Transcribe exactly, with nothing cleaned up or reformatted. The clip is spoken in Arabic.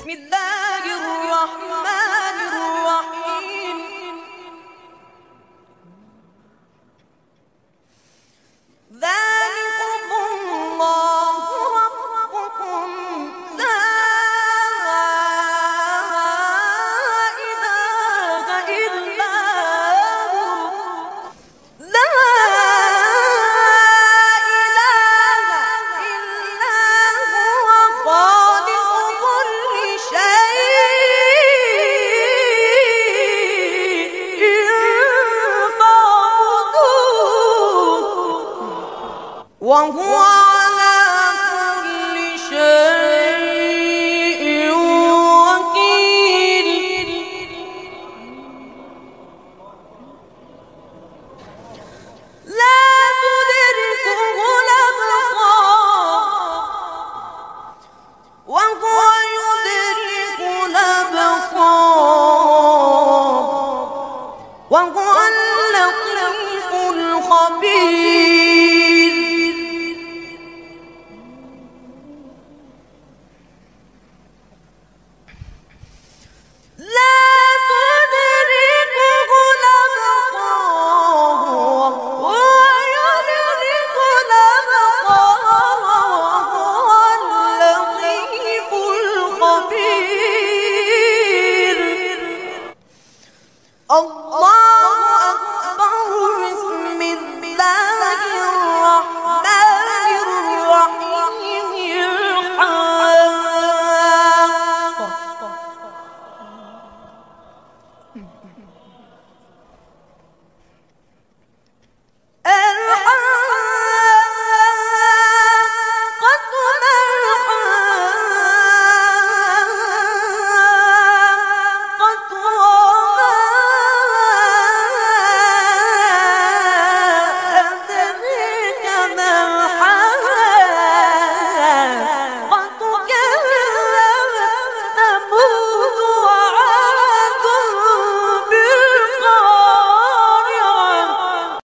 بسم الله الرحمن الرحيم. ذلكم الله ربكم لا إله إلا هو لا إله إلا هو خالق كل شيء فاعبدوه وهو على كل شيء وكيل. لا تدركه الأبصار وهو يدرك الأبصار وهو اللطيف الخبير. لا تدركه الأبصار وهو يدرك الأبصار وهو اللطيف الخبير. الله